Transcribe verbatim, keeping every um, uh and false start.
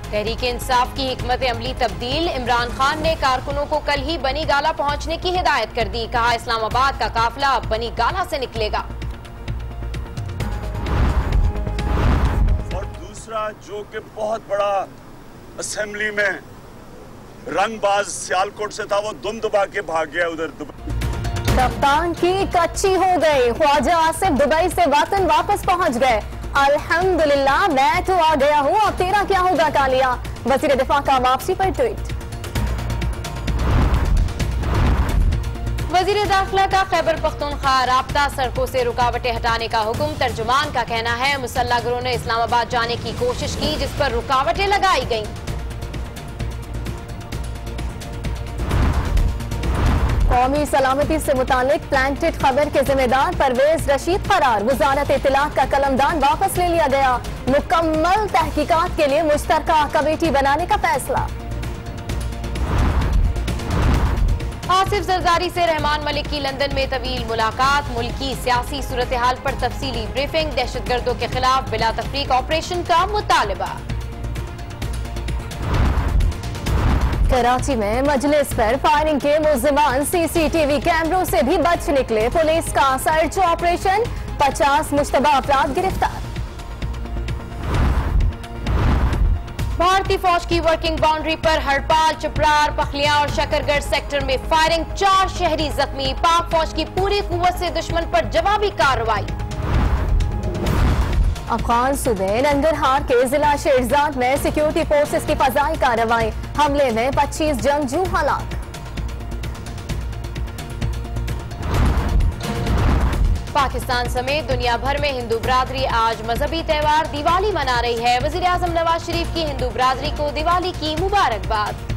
तहरीक इंसाफ की हिकमत अमली तब्दील। इमरान खान ने कारकुनों को कल ही बनी गाला पहुंचने की हिदायत कर दी। कहा इस्लामाबाद का काफिला अब बनी गाला से निकलेगा। और दूसरा जो कि बहुत बड़ा असेंबली में रंगबाज सियालकोट से था, वो दुम दुबा के भाग गया उधर दुबई। कप्तान की कच्ची हो गई। ख्वाजा आसिफ दुबई से वतन वापस पहुंच गए। अल्हम्दुलिल्लाह, मैं तो आ गया हूं, अब तेरा क्या होगा कालिया। वजीर दिफा का वापसी पर ट्वीट। वजीर दाखिला का खैबर पख्तूनख्वा राब्ता सड़कों से रुकावटें हटाने का हुक्म। तर्जुमान का कहना है मुसल्ला गिरोह ने इस्लामाबाद जाने की कोशिश की, जिस पर रुकावटें लगाई गईं। कौमी सलामती से मुतालिक प्लांटेड खबर के जिम्मेदार परवेज रशीद फरार। वजारत इत्तलात का कलमदान वापस ले लिया गया। मुकम्मल तहकीकात के लिए मुश्तरका कमेटी बनाने का फैसला। आसिफ जरदारी से रहमान मलिक की लंदन में तवील मुलाकात। मुल्की सियासी सूरत हाल पर तफसीली ब्रीफिंग। दहशतगर्दों के खिलाफ बिला तफरीक ऑपरेशन का मुतालबा। कराची में मजलिस पर फायरिंग के मुल्जिमान सीसीटीवी कैमरों से भी बच निकले। पुलिस का सर्च ऑपरेशन, पचास मुश्तबा अफराद गिरफ्तार। भारतीय फौज की वर्किंग बाउंड्री पर हड़पाल, चपरार, पखलियां और शकरगढ़ सेक्टर में फायरिंग। चार शहरी जख्मी। पाक फौज की पूरी कुव्वत से दुश्मन पर जवाबी कार्रवाई। अफगान सूबे नंगरहार के जिला शेरजाद में सिक्योरिटी फोर्सेस की फजाई कार्रवाई। हमले में पच्चीस जंगजू हलाक। पाकिस्तान समेत दुनिया भर में हिंदू बरादरी आज मजहबी त्योहार दिवाली मना रही है। वजीर आजम नवाज शरीफ की हिंदू बरादरी को दिवाली की मुबारकबाद।